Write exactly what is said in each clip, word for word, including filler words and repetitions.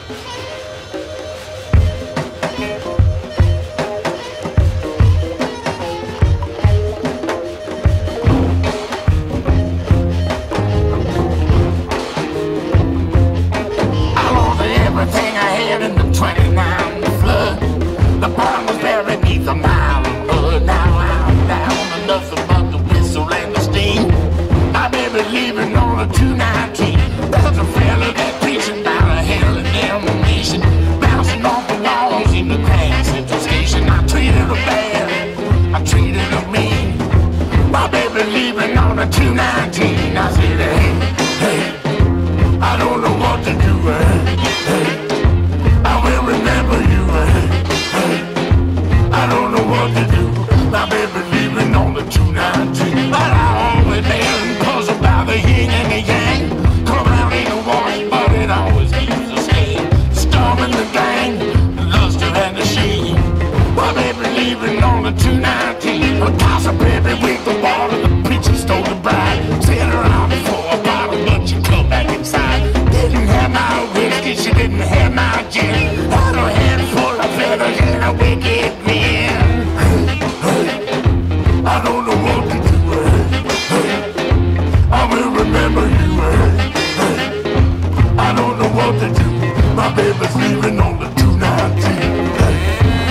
Leaving on a two nineteen. There's a fella that preaching about a hell and damnation, bouncing off the walls in the Grand Central Station. I treated her bad, I treated her mean. My baby leaving on a two nineteen. I said, hey, hey, I don't know what to do. Hey, hey, I will remember you. Hey, hey, I don't know what to do. My baby leaving on the two nineteen. But I always been the yin and the yang, come out in a wash, but it always leaves a stain. Storming the gang, the luster and the sheen. My baby leaving on the two nineteen. A gossip baby with the water, the preacher stole the bride. Sent her out for a bottle, but she come back inside. Didn't have my whiskey, she didn't have my gin. Had a handful of feathers and a wicked grin. Hey, hey, I don't know what to do. Hey, I will remember you, hey, hey. I don't know what to do. My baby's leaving on the two nineteen, hey.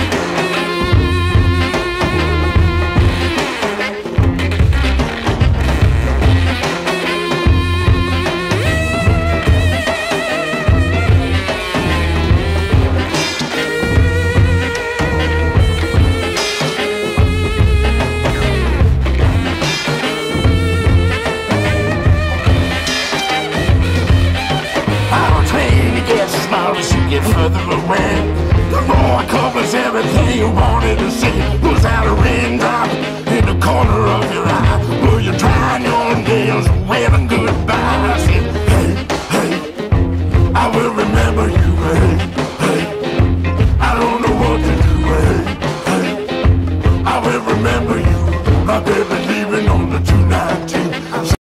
As you get further away, the more it covers everything you wanted to see. Was that a raindrop in the corner of your eye? Were you trying